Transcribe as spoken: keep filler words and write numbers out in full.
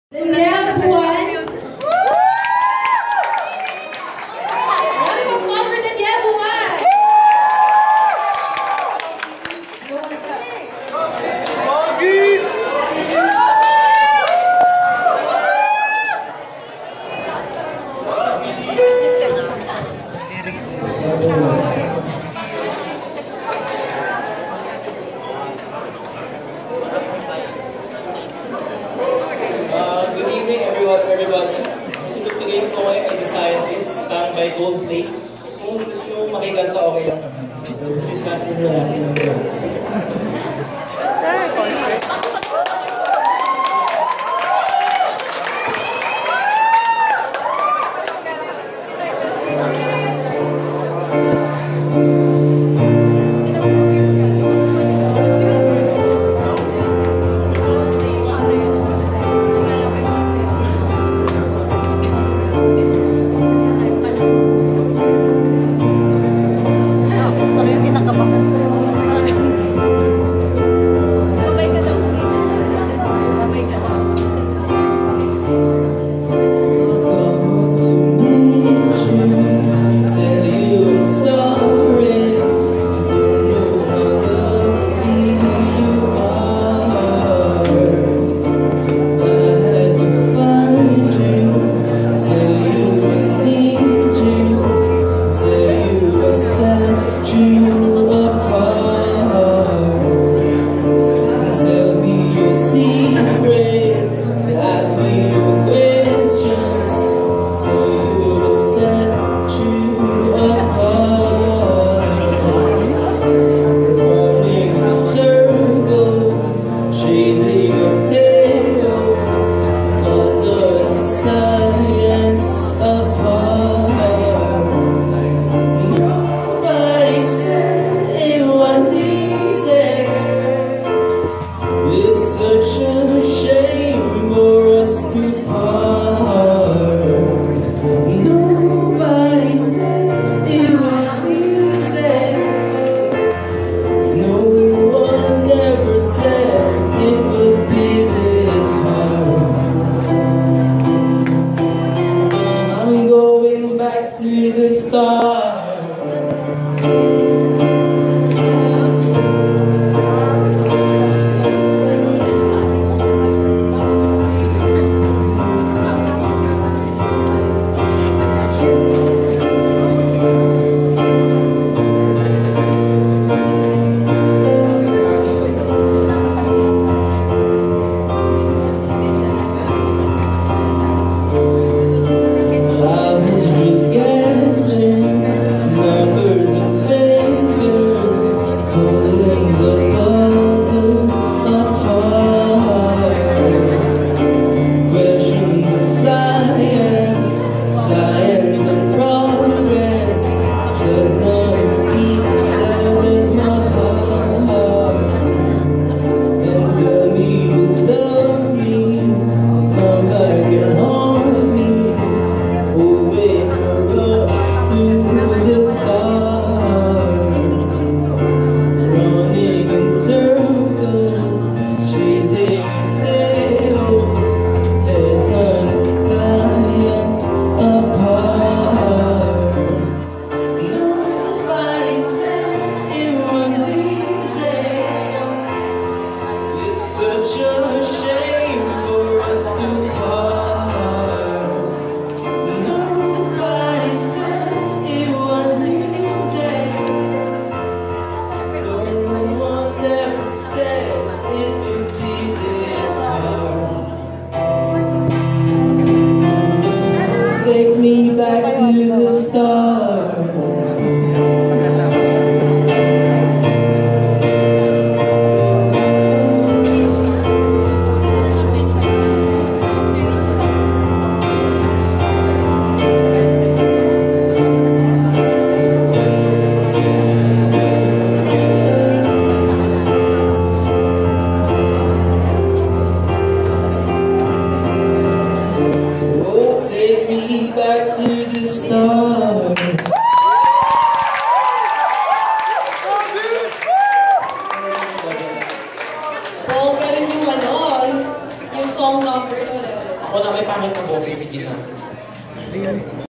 Danielle Buwan. Round of applause for Danielle Buwan. Uh, good evening everyone, everybody. Itutugtugin ko ngayon kay The Scientist, sung by Coldplay. Kung gusto nyo makikanta, okay lang. Kasi siya, sige lang. To the start. Take me back to the start. Oh, take me back to the start. Paul, pero yung ano, yung song number doon, Ako na may pangit na boses, sige na.